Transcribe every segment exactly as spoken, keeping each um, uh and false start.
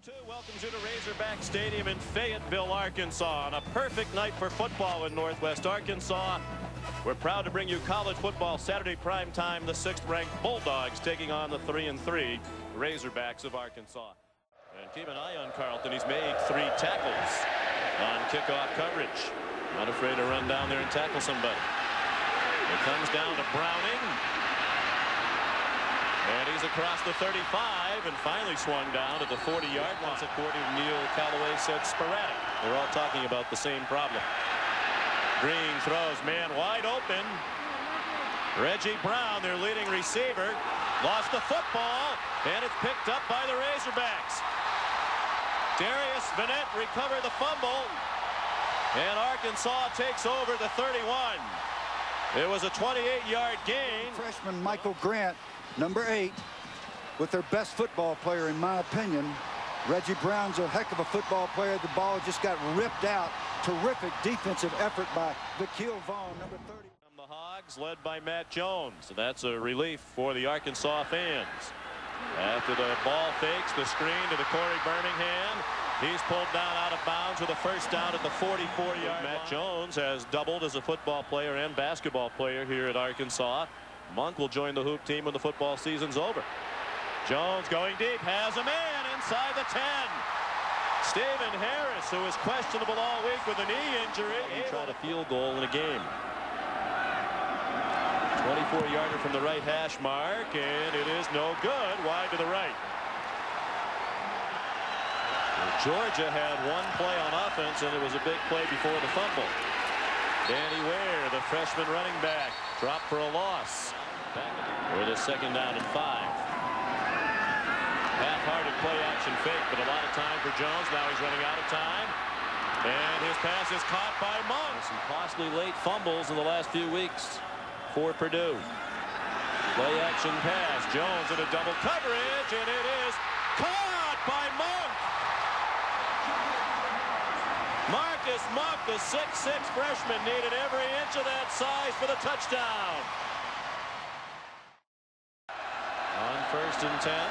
Two welcomes you to Razorback Stadium in Fayetteville, Arkansas, on a perfect night for football in Northwest Arkansas. We're proud to bring you college football Saturday prime time. The sixth-ranked Bulldogs taking on the three and three Razorbacks of Arkansas. And keep an eye on Carlton. He's made three tackles on kickoff coverage. Not afraid to run down there and tackle somebody. It comes down to Browning. And he's across the thirty-five and finally swung down at the forty yard line. According to Neil Callaway, said sporadic. They're all talking about the same problem. Green throws, man wide open. Reggie Brown, their leading receiver, lost the football, and it's picked up by the Razorbacks. Darius Vanette recovered the fumble, and Arkansas takes over the thirty-one. It was a twenty-eight yard gain. Freshman Michael Grant, number eight, with their best football player, in my opinion. Reggie Brown's a heck of a football player. The ball just got ripped out. Terrific defensive effort by Vakil Vaughn, number thirty. The Hogs, led by Matt Jones. That's a relief for the Arkansas fans. After the ball fakes the screen to the Corey Birmingham, he's pulled down out of bounds with a first down at the forty-four yard line. Matt Jones has doubled as a football player and basketball player here at Arkansas. Monk will join the hoop team when the football season's over. Jones going deep, has a man inside the ten. Stephen Harris, who is questionable all week with a knee injury. He tried a field goal in a game. twenty-four yarder from the right hash mark, and it is no good. Wide to the right. Georgia had one play on offense, and it was a big play before the fumble. Danny Ware, the freshman running back, dropped for a loss. With a second down and five. Half-hearted play-action fake, but a lot of time for Jones. Now he's running out of time. And his pass is caught by Monk. Some costly late fumbles in the last few weeks for Purdue. Play-action pass. Jones in a double coverage, and it is caught by Monk. Marcus Monk, the six six freshman, needed every inch of that size for the touchdown. On first and ten.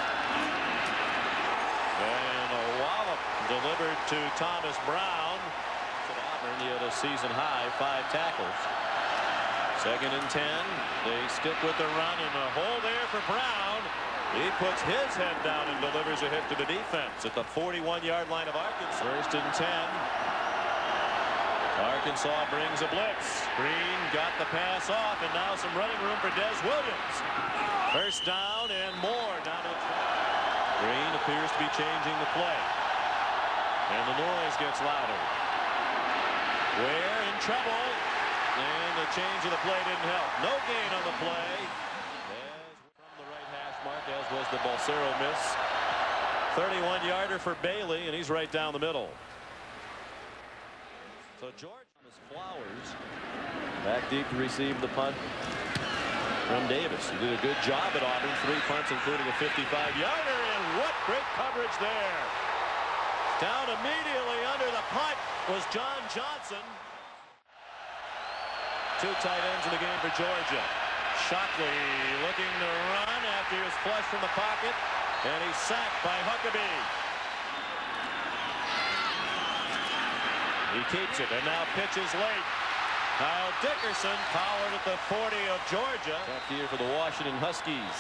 And a wallop delivered to Thomas Brown. At Auburn, he had a season high, five tackles. Second and ten. They stick with the run, and a hole there for Brown. He puts his head down and delivers a hit to the defense at the forty-one yard line of Arkansas. First and ten. Arkansas brings a blitz. Green got the pass off, and now some running room for Des Williams. First down and more down to the track. Green appears to be changing the play. And the noise gets louder. Ware in trouble. And the change of the play didn't help. No gain on the play. As from the right hash mark, as was the Balsero miss. thirty-one yarder for Bailey, and he's right down the middle. So George Flowers back deep to receive the punt from Davis. He did a good job at Auburn. Three punts, including a fifty-five yarder, and what great coverage there. Down immediately under the punt was John Johnson. Two tight ends in the game for Georgia. Shockley looking to run after he was flushed from the pocket, and he's sacked by Huckabee. He keeps it and now pitches late. Kyle Dickerson collared at the forty of Georgia. Tough year for the Washington Huskies.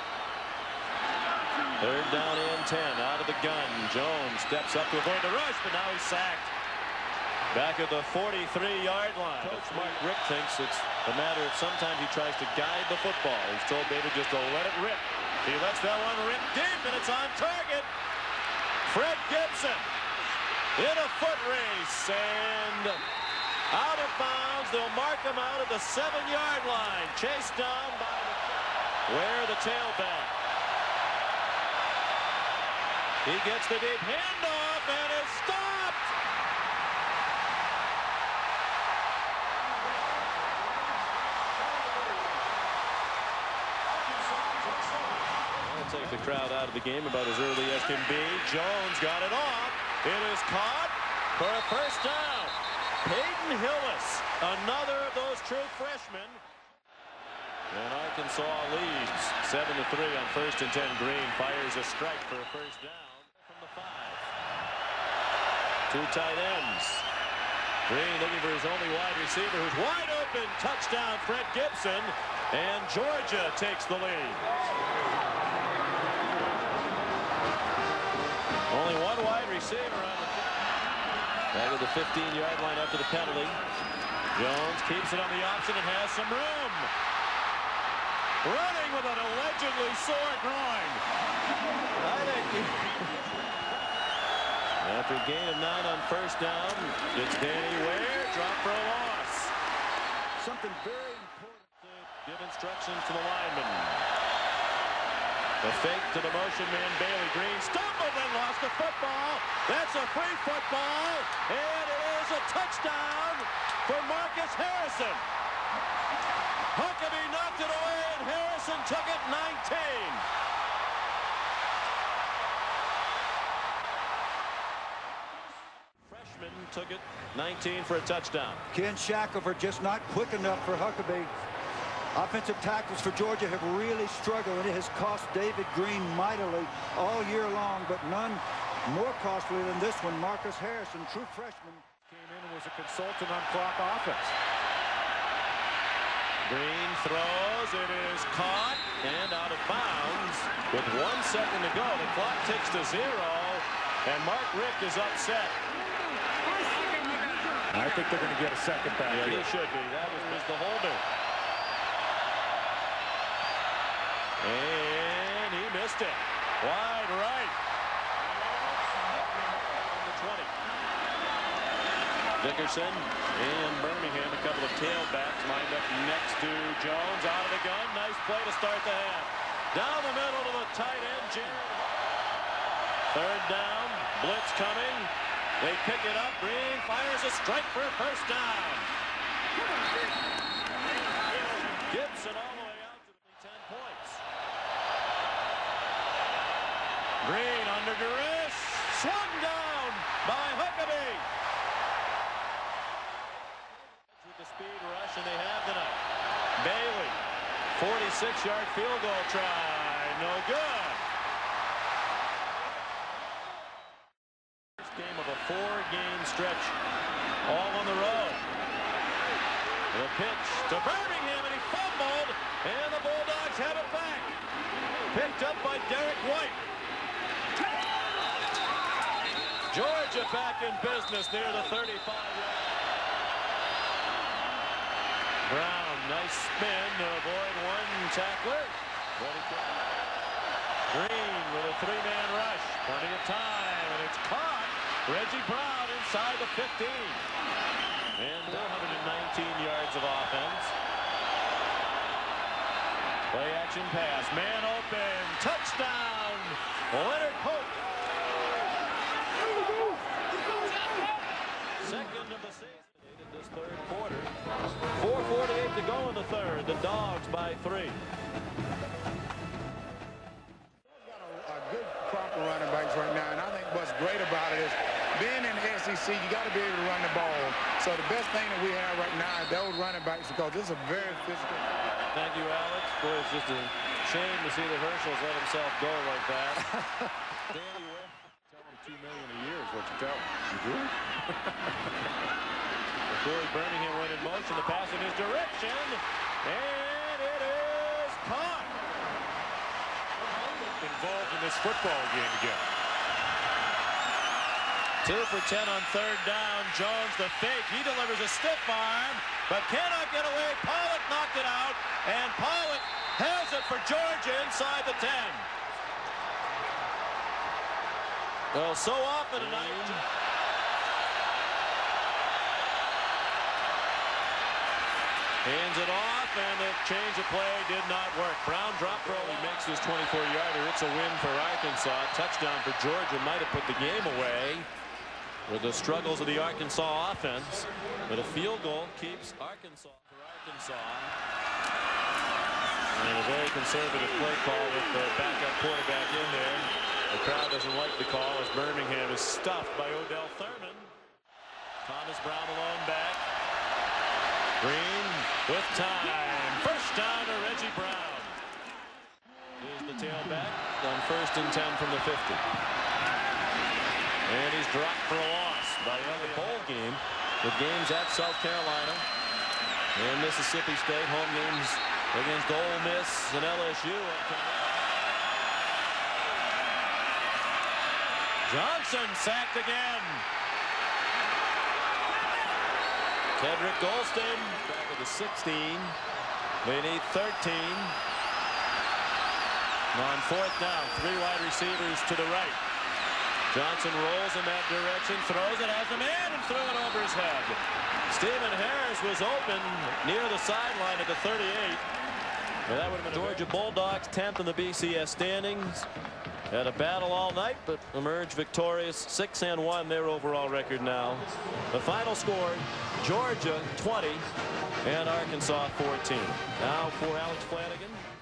Third down and ten out of the gun. Jones steps up to avoid the rush, but now he's sacked. Back at the forty-three yard line. Coach Mark Rick thinks it's a matter of sometimes he tries to guide the football. He's told David just to let it rip. He lets that one rip deep, and it's on target. Fred Gibson in a foot race, and out of bounds. They'll mark him out at the seven yard line. Chased down by Ware, the tailback. He gets the deep handoff and is stopped. I'll take the crowd out of the game about as early as can be. Jones got it off. It is caught for a first down. Peyton Hillis, another of those true freshmen. And Arkansas leads seven to three on first and ten. Green fires a strike for a first down from the five. Two tight ends. Green looking for his only wide receiver, who's wide open. Touchdown, Fred Gibson. And Georgia takes the lead. Only one wide receiver on the back of the fifteen yard line after the penalty. Jones keeps it on the option and has some room. Running with an allegedly sore groin. I think after a gain of nine on first down, it's Danny Ware, drop for a loss. Something very important to give instructions to the lineman. The fake to the motion man, Bailey. Green stumbled and lost the football. That's a free football, and it is a touchdown for Marcus Harrison. Huckabee knocked it away, and Harrison took it nineteen. Freshman took it nineteen for a touchdown. Ken Shackelford just not quick enough for Huckabee. Offensive tackles for Georgia have really struggled, and it has cost David Green mightily all year long, but none more costly than this one. Marcus Harrison, true freshman, came in and was a consultant on clock offense. Green throws, it is caught and out of bounds with one second to go. The clock ticks to zero, and Mark Richt is upset. I think they're going to get a second back. Yeah, here. he should be. That was, was the holder. And he missed it. Wide right. The twenty. Dickerson and Birmingham, a couple of tailbacks lined up next to Jones. Out of the gun. Nice play to start the half. Down the middle to the tight end, Jared. Third down. Blitz coming. They pick it up. Green fires a strike for a first down. Gibson all the way out to the ten points. Green under duress. Swung down by Huckabee. With the speed rush, and they have tonight. Bailey, forty-six yard field goal try. No good. First game of a four game stretch. All on the road. The pitch to Birmingham, and he fumbled, and the Bulldogs have it back. Picked up by Derek White. Georgia back in business near the thirty-five yard. Brown, nice spin to avoid one tackler. Ready to... Green with a three-man rush. Plenty of time, and it's caught. Reggie Brown inside the fifteen. And one hundred nineteen yards of offense. Play action pass. Man open. Touchdown. Leonard Pope. Second of the season in this third quarter. four forty-eight to go in the third. The Dogs by three. Got a, a good crop of running backs right now, and I think what's great about it is being in the S E C, you got to be able to run the ball. So the best thing that we have right now is those running backs, because this is a very physical. Thank you, Alex. Boy, it's just a shame to see the Herschels let himself go like that. Danny Ware. Tell him two million a year is what you tell him. You do? Corey Birmingham went in motion. The pass in his direction, and it is caught. Involved in this football game again. Two for ten on third down. Jones the fake. He delivers a stiff arm, but cannot get away. Pollock knocked it out, and Pollock has it for Georgia inside the ten. Well, so often tonight. Hands it off, and the change of play did not work. Brown dropped throw. He makes this twenty-four yarder. It's a win for Arkansas. Touchdown for Georgia. Might have put the game away with the struggles of the Arkansas offense. But a field goal keeps Arkansas for Arkansas. And a very conservative play call with the backup quarterback in there. The crowd doesn't like the call as Birmingham is stuffed by Odell Thurman. Thomas Brown alone back. Green with time. First down to Reggie Brown. Here's the tailback on first and ten from the fifty. And he's dropped for a loss. by the bowl game with games at South Carolina and Mississippi State, home games against Ole Miss and L S U. Johnson sacked again. Cedric Golston back to the sixteen. They need thirteen. On fourth down, three wide receivers to the right. Johnson rolls in that direction, throws it, has a man, and threw it over his head. Stephen Harris was open near the sideline at the thirty-eight. Well, that would have been Georgia Bulldogs, tenth in the B C S standings. Had a battle all night, but emerged victorious. six and one, their overall record now. The final score, Georgia twenty and Arkansas fourteen. Now for Alex Flanagan.